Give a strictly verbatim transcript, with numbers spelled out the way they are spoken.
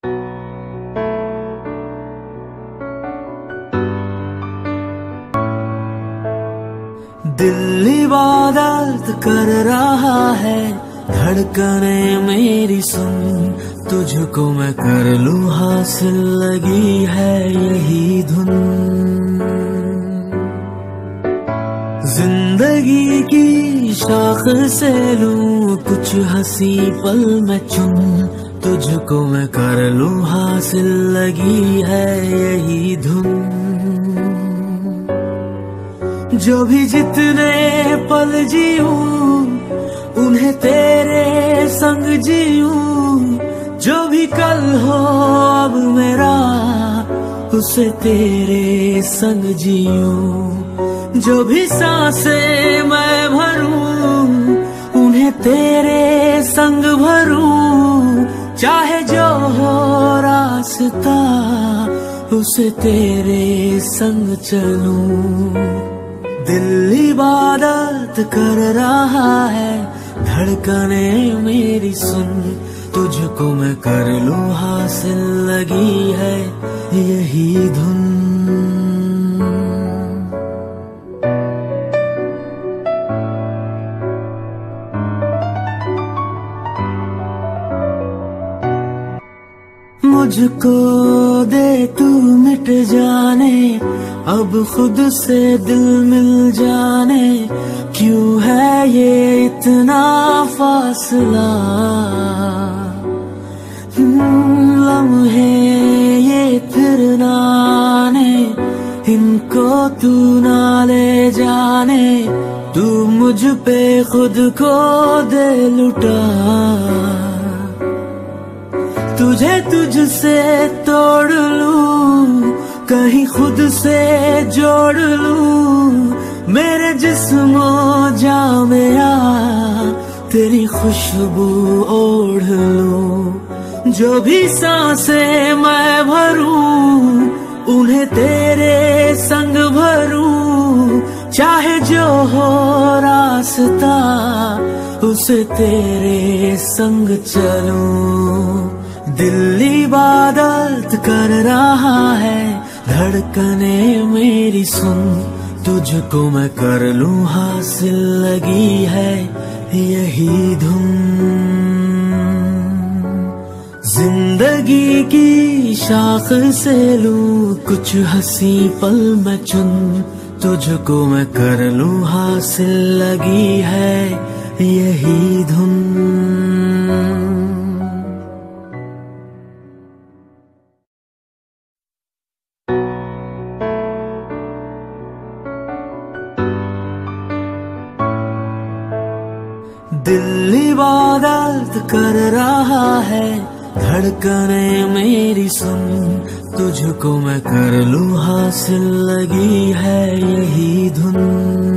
दिल इबादत कर रहा है, धड़कने मेरी सुन, तुझको मैं कर लूं हासिल, लगी है यही धुन। जिंदगी की शाख से लूं कुछ हंसी पल मैं चुन, तुझको मैं कर लूं हासिल, लगी है यही धुन। जो भी जितने पल जीऊं उन्हें तेरे संग जीऊं, जो भी कल हो अब मेरा उसे तेरे संग जीऊं। जो भी सांसें मैं भरूं उन्हें तेरे संग भरूं, चाहे जो हो रास्ता उसे तेरे संग चलूं। दिल इबादत कर रहा है, धड़कने मेरी सुन, तुझको मैं कर लूं हासिल, लगी है यही धुन। मुझको दे तू मिट जाने, अब खुद से दिल मिल जाने, क्यों है ये इतना फासला। लम्हे ये फिर ना आने, इनको तू ना ले जाने, तू मुझ पे खुद को दे लुटा। तुझे तुझसे तोड़ लूं, कहीं खुद से जोड़ लूं, मेरे जिस्मो जा मेरा तेरी खुशबू ओढ़ लूं। जो भी सांसें मैं भरूं उन्हें तेरे संग भरूं, चाहे जो हो रास्ता उसे तेरे संग चलूं। दिल इबादत कर रहा है, धड़कने मेरी सुन, तुझको मैं कर लूं हासिल, लगी है यही धुन। जिंदगी की शाख से लूं कुछ हंसी पल मैं चुन, तुझको मैं कर लूं हासिल, लगी है यही धुन। दिल इबादत कर रहा है, धड़कने मेरी सुन, तुझको मैं कर लूं हासिल, लगी है यही धुन।